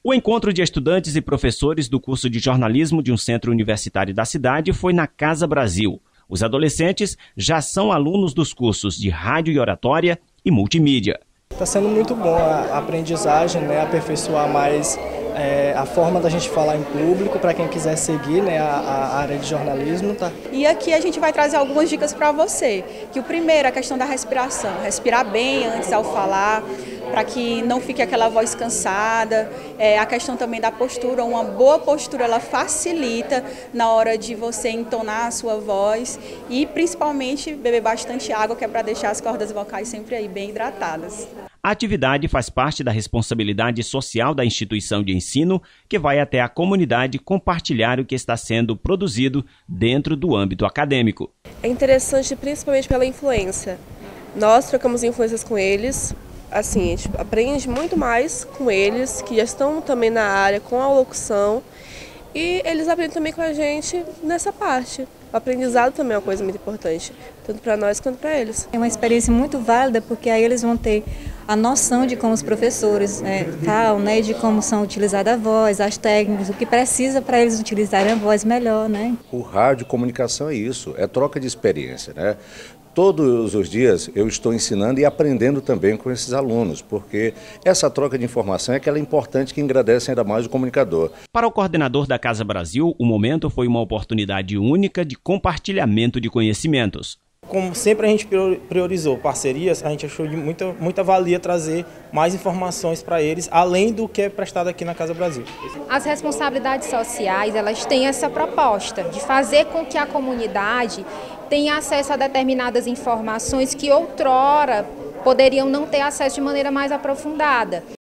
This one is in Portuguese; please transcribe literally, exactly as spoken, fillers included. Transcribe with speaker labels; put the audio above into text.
Speaker 1: O encontro de estudantes e professores do curso de jornalismo de um centro universitário da cidade foi na Casa Brasil. Os adolescentes já são alunos dos cursos de rádio e oratória e multimídia.
Speaker 2: Está sendo muito bom a aprendizagem, né, aperfeiçoar mais é, a forma da gente falar em público para quem quiser seguir, né, a, a área de jornalismo. Tá?
Speaker 3: E aqui a gente vai trazer algumas dicas para você. Que o primeiro é a questão da respiração, respirar bem antes ao falar, para que não fique aquela voz cansada. É, a questão também da postura, uma boa postura ela facilita na hora de você entonar a sua voz e principalmente beber bastante água, que é para deixar as cordas vocais sempre aí bem hidratadas.
Speaker 1: A atividade faz parte da responsabilidade social da instituição de ensino, que vai até a comunidade compartilhar o que está sendo produzido dentro do âmbito acadêmico.
Speaker 4: É interessante principalmente pela influência. Nós trocamos influências com eles, assim, a gente aprende muito mais com eles, que já estão também na área, com a locução, e eles aprendem também com a gente nessa parte. O aprendizado também é uma coisa muito importante, tanto para nós quanto para eles.
Speaker 5: É uma experiência muito válida, porque aí eles vão ter a noção de como os professores né, falam, né, de como são utilizadas a voz, as técnicas, o que precisa para eles utilizarem a voz melhor. Né?
Speaker 6: O rádio comunicação é isso, é troca de experiência, né? Todos os dias eu estou ensinando e aprendendo também com esses alunos, porque essa troca de informação é aquela importante que engrandece ainda mais o comunicador.
Speaker 1: Para o coordenador da Casa Brasil, o momento foi uma oportunidade única de compartilhamento de conhecimentos.
Speaker 2: Como sempre a gente priorizou parcerias, a gente achou de muita, muita valia trazer mais informações para eles, além do que é prestado aqui na Casa Brasil.
Speaker 7: As responsabilidades sociais, elas têm essa proposta de fazer com que a comunidade tenha acesso a determinadas informações que outrora poderiam não ter acesso de maneira mais aprofundada.